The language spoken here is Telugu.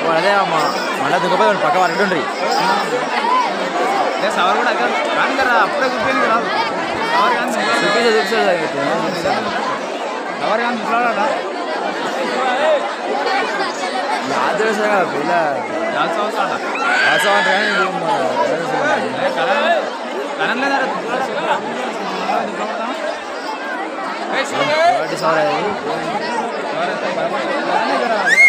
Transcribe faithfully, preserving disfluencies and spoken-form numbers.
అదే అమ్మా మళ్ళీ దుఃఖపోయి పక్క పడుతుండ్రి సవర్ కూడా కానీ కదా అప్పుడే చూపించింది రాదు సవర్ కానీ చూపించే చూపించే సవర్ కానీ చూడాలట యాద్ కదా పిల్ల యాద్ సంవత్సరాల యాద్ సంవత్సరం కరణ్ లేదా సారీ